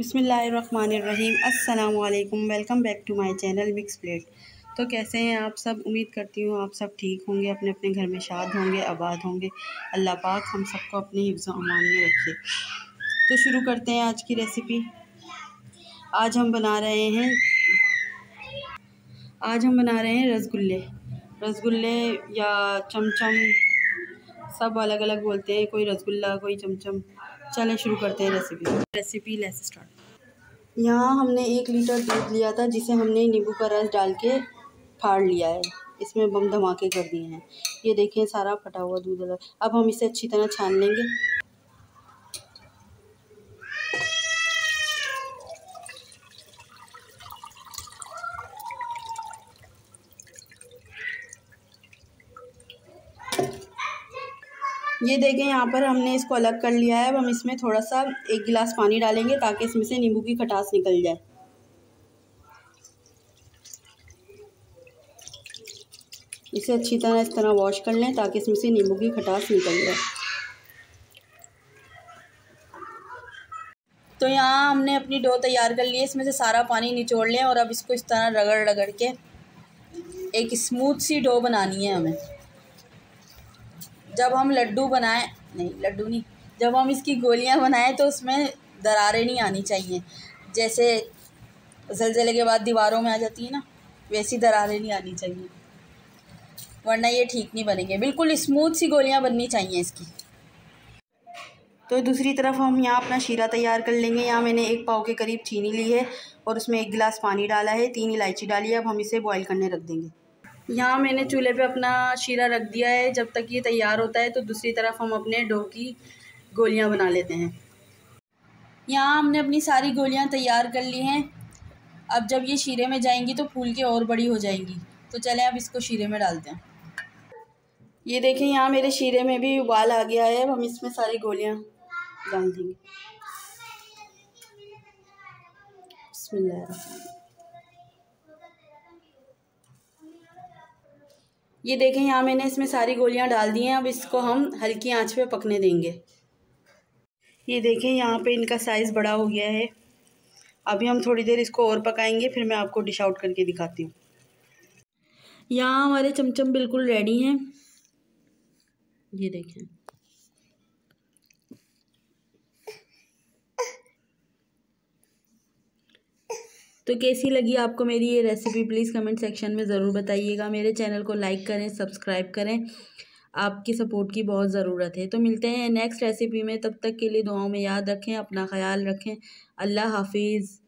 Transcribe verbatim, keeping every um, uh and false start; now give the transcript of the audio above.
बिस्मिल्लाहिर्रहमानिर्रहीम अस्सलाम वालेकुम। Welcome back to my channel Mix Plate. तो कैसे हैं आप सब? उम्मीद करती हूँ आप सब ठीक होंगे, अपने अपने घर में शाद होंगे, आबाद होंगे। अल्लाह पाक हम सबको अपने हिफ्ज़ व अमान में रखे। तो शुरू करते हैं आज की रेसिपी। आज हम बना रहे हैं आज हम बना रहे हैं रसगुल्ले। रसगुल्ले या चमचम, सब अलग अलग बोलते हैं, कोई रसगुल्ला कोई चमचम। चलें शुरू करते हैं रेसिपी रेसिपी लेट्स स्टार्ट। यहाँ हमने एक लीटर दूध लिया था, जिसे हमने नींबू का रस डाल के फाड़ लिया है। इसमें बम धमाके कर दिए हैं। ये देखें सारा फटा हुआ दूध अलग। अब हम इसे अच्छी तरह छान लेंगे। ये देखें यहाँ पर हमने इसको अलग कर लिया है। अब हम इसमें थोड़ा सा एक गिलास पानी डालेंगे ताकि इसमें से नींबू की खटास निकल जाए। इसे अच्छी तरह इस तरह वॉश कर लें ताकि इसमें से नींबू की खटास निकल जाए। तो यहाँ हमने अपनी डो तैयार कर ली है। इसमें से सारा पानी निचोड़ लें और अब इसको इस तरह रगड़ रगड़ के एक स्मूथ सी डो बनानी है हमें। जब हम लड्डू बनाएं नहीं लड्डू नहीं जब हम इसकी गोलियां बनाएं तो उसमें दरारें नहीं आनी चाहिए। जैसे ज़लज़ले के बाद दीवारों में आ जाती है ना, वैसी दरारें नहीं आनी चाहिए, वरना ये ठीक नहीं बनेंगे। बिल्कुल स्मूथ सी गोलियां बननी चाहिए इसकी। तो दूसरी तरफ हम यहाँ अपना शीरा तैयार कर लेंगे। यहाँ मैंने एक पाव के करीब चीनी ली है और उसमें एक गिलास पानी डाला है, तीन इलायची डाली है। अब हम इसे बॉईल करने रख देंगे। यहाँ मैंने चूल्हे पे अपना शीरा रख दिया है। जब तक ये तैयार होता है तो दूसरी तरफ हम अपने डो की गोलियाँ बना लेते हैं। यहाँ हमने अपनी सारी गोलियाँ तैयार कर ली हैं। अब जब ये शीरे में जाएंगी तो फूल के और बड़ी हो जाएंगी। तो चलें अब इसको शीरे में डालते हैं। ये देखें यहाँ मेरे शीरे में भी उबाल आ गया है। अब हम इसमें सारी गोलियाँ डाल देंगे। बिस्मिल्लाह। ये देखें यहाँ मैंने इसमें सारी गोलियाँ डाल दी हैं। अब इसको हम हल्की आंच पे पकने देंगे। ये देखें यहाँ पे इनका साइज़ बड़ा हो गया है। अभी हम थोड़ी देर इसको और पकाएंगे, फिर मैं आपको डिश आउट करके दिखाती हूँ। यहाँ हमारे चमचम बिल्कुल रेडी हैं। ये देखें। तो कैसी लगी आपको मेरी ये रेसिपी? प्लीज़ कमेंट सेक्शन में ज़रूर बताइएगा। मेरे चैनल को लाइक करें, सब्सक्राइब करें। आपकी सपोर्ट की बहुत ज़रूरत है। तो मिलते हैं नेक्स्ट रेसिपी में। तब तक के लिए दुआओं में याद रखें, अपना ख्याल रखें। अल्लाह हाफिज़।